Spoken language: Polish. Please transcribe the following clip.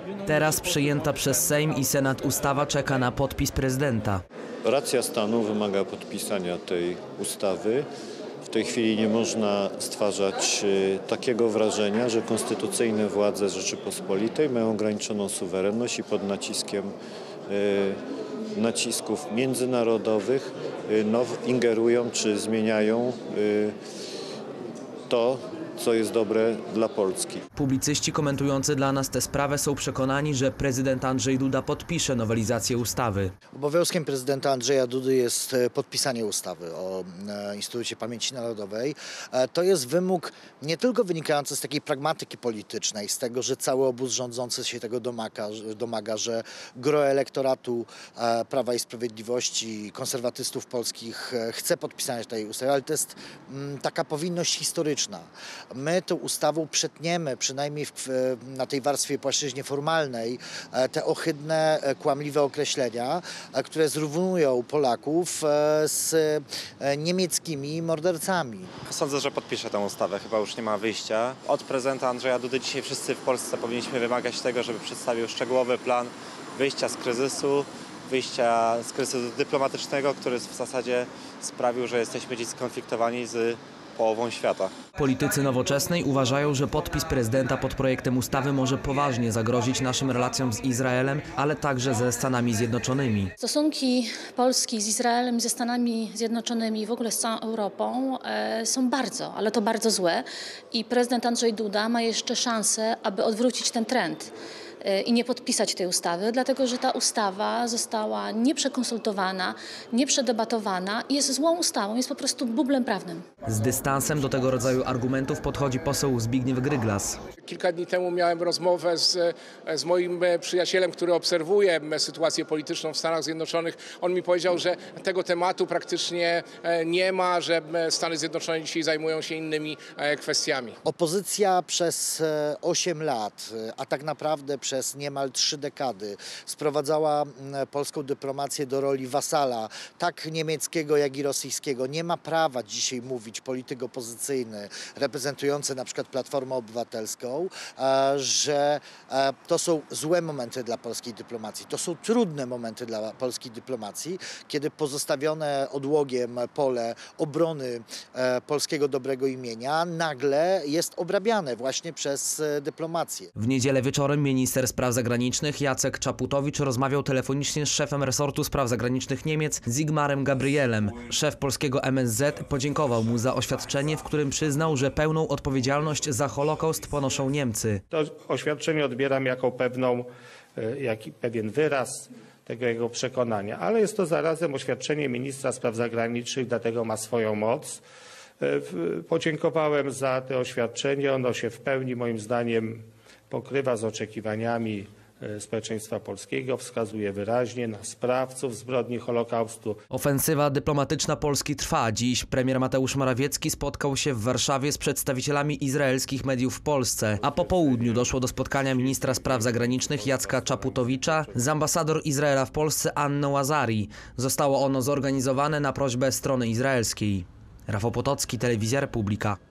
Teraz przyjęta przez Sejm i Senat ustawa czeka na podpis prezydenta. Racja stanu wymaga podpisania tej ustawy. W tej chwili nie można stwarzać takiego wrażenia, że konstytucyjne władze Rzeczypospolitej mają ograniczoną suwerenność i pod naciskiem nacisków międzynarodowych ingerują czy zmieniają to, co jest dobre dla Polski. Publicyści komentujący dla nas tę sprawę są przekonani, że prezydent Andrzej Duda podpisze nowelizację ustawy. Obowiązkiem prezydenta Andrzeja Dudy jest podpisanie ustawy o Instytucie Pamięci Narodowej. To jest wymóg nie tylko wynikający z takiej pragmatyki politycznej, z tego, że cały obóz rządzący się tego domaga, że gros elektoratu Prawa i Sprawiedliwości, konserwatystów polskich chce podpisania tej ustawy, ale to jest taka powinność historyczna. My tą ustawą przetniemy, przynajmniej na tej warstwie płaszczyźnie formalnej, te ohydne, kłamliwe określenia, które zrównują Polaków z niemieckimi mordercami. Sądzę, że podpiszę tę ustawę. Chyba już nie ma wyjścia. Od prezydenta Andrzeja Dudy dzisiaj wszyscy w Polsce powinniśmy wymagać tego, żeby przedstawił szczegółowy plan wyjścia z kryzysu dyplomatycznego, który w zasadzie sprawił, że jesteśmy dziś skonfliktowani z połową świata. Politycy Nowoczesnej uważają, że podpis prezydenta pod projektem ustawy może poważnie zagrozić naszym relacjom z Izraelem, ale także ze Stanami Zjednoczonymi. Stosunki Polski z Izraelem, ze Stanami Zjednoczonymi i w ogóle z całą Europą są bardzo, ale to bardzo złe i prezydent Andrzej Duda ma jeszcze szansę, aby odwrócić ten trend i nie podpisać tej ustawy, dlatego że ta ustawa została nieprzekonsultowana, nieprzedebatowana i jest złą ustawą, jest po prostu bublem prawnym. Z dystansem do tego rodzaju argumentów podchodzi poseł Zbigniew Gryglas. Kilka dni temu miałem rozmowę z moim przyjacielem, który obserwuje sytuację polityczną w Stanach Zjednoczonych. On mi powiedział, że tego tematu praktycznie nie ma, że Stany Zjednoczone dzisiaj zajmują się innymi kwestiami. Opozycja przez 8 lat, a tak naprawdę przez niemal 3 dekady sprowadzała polską dyplomację do roli wasala, tak niemieckiego, jak i rosyjskiego. Nie ma prawa dzisiaj mówić polityk opozycyjny, reprezentujący na przykład Platformę Obywatelską, że to są złe momenty dla polskiej dyplomacji. To są trudne momenty dla polskiej dyplomacji, kiedy pozostawione odłogiem pole obrony polskiego dobrego imienia nagle jest obrabiane właśnie przez dyplomację. W niedzielę wieczorem minister spraw zagranicznych Jacek Czaputowicz rozmawiał telefonicznie z szefem resortu spraw zagranicznych Niemiec Sigmarem Gabrielem. Szef polskiego MSZ podziękował mu za oświadczenie, w którym przyznał, że pełną odpowiedzialność za Holokaust ponoszą Niemcy. To oświadczenie odbieram jako pewien wyraz tego jego przekonania, ale jest to zarazem oświadczenie ministra spraw zagranicznych, dlatego ma swoją moc. Podziękowałem za to oświadczenie, ono się w pełni moim zdaniem pokrywa z oczekiwaniami społeczeństwa polskiego, wskazuje wyraźnie na sprawców zbrodni Holokaustu. Ofensywa dyplomatyczna Polski trwa. Dziś premier Mateusz Morawiecki spotkał się w Warszawie z przedstawicielami izraelskich mediów w Polsce, a po południu doszło do spotkania ministra spraw zagranicznych Jacka Czaputowicza z ambasador Izraela w Polsce Anną Azari. Zostało ono zorganizowane na prośbę strony izraelskiej. Rafał Potocki, Telewizja Republika.